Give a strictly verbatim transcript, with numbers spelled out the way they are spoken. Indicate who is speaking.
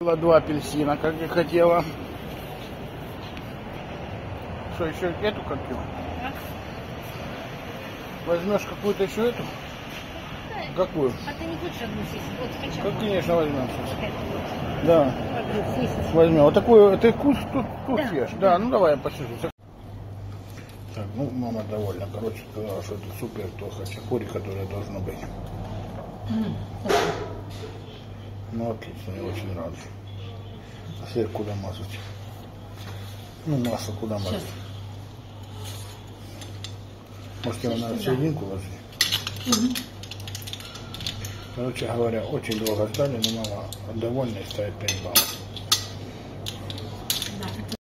Speaker 1: Два апельсина, как я хотела. Что, еще эту как его? Возьмешь какую-то еще эту? Да. Какую?
Speaker 2: А ты не хочешь одну съесть? Вот, хотя
Speaker 1: Как, конечно, возьмем.
Speaker 2: вот эту вот.
Speaker 1: Да.
Speaker 2: Вот,
Speaker 1: возьмем. Вот такую, ты вкус тут, тут
Speaker 2: да.
Speaker 1: ешь. Да, ну давай я посижу. Так, ну мама довольна. Короче, сказала, что это супер, то хачапури, которое должно быть.
Speaker 2: Mm.
Speaker 1: Ну отлично, я очень рад. А сыр куда мазать? Ну масло куда мазать?
Speaker 2: Сейчас.
Speaker 1: Может его на серединку ложить?
Speaker 2: Угу.
Speaker 1: Короче говоря, очень долго ждали, но мама довольна и ставит пять баллов.